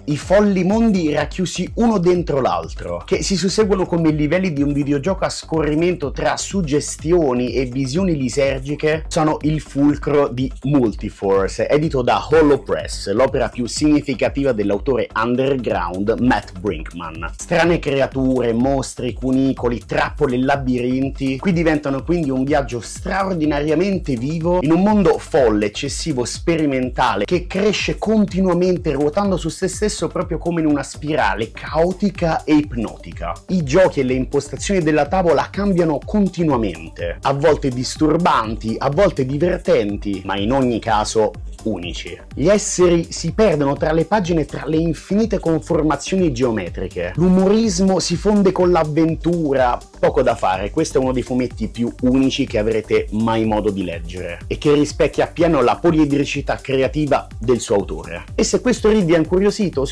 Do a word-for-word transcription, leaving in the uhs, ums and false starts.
i folli mondi racchiusi uno dentro l'altro, che si susseguono come i livelli di un videogioco a scorrimento tra suggestioni e visioni lisergiche, sono il fulcro di Multiforce, edito da Hollow Press, l'opera più significativa dell'autore underground Matt Brinkman. Strane creature, mostri, cunicoli, trappole e labirinti qui diventano quindi un viaggio straordinariamente vivo in un mondo folle, eccessivo, sperimentale, che cresce continuamente ruotando su se stesso proprio come in una spirale caotica e ipnotica. I giochi e le impostazioni della tavola cambiano continuamente, a volte disturbanti, a volte divertenti, ma in ogni caso unici. Gli esseri si perdono tra le pagine, tra le infinite conformazioni geometriche. L'umorismo si fonde con l'avventura. Poco da fare, questo è uno dei fumetti più unici che avrete mai modo di leggere e che rispecchia appieno la poliedricità creativa del suo autore. E se questo read vi ha incuriosito,